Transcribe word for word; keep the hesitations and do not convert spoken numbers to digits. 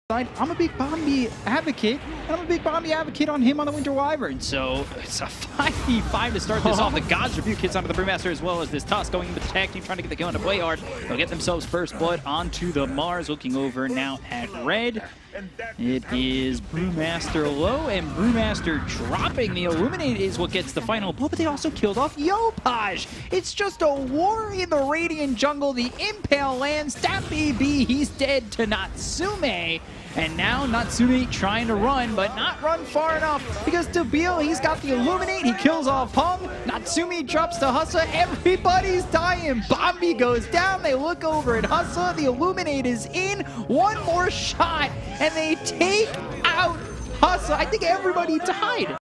I'm a big Bombi advocate, and I'm a big Bombi advocate on him on the Winter Wyvern. So it's a five v five to start this off. The God's Rebuke hits onto the Brewmaster as well as this Tusk going into the tag team, trying to get the kill into play hard. They'll get themselves first blood onto the Mars. Looking over now at red. It is Brewmaster low, and Brewmaster dropping. The Illuminate is what gets the final blow, but they also killed off Yopaj. It's just a war in the Radiant jungle. The Impale lands. That B B, he's dead to Natsume. And now Natsume trying to run, but not run far enough because Dabil, he's got the Illuminate. He kills off Hung. Natsume drops to Hussa. Everybody's dying. Bombi goes down. They look over at Hussa. The Illuminate is in. One more shot, and they take out Hussa. I think everybody died.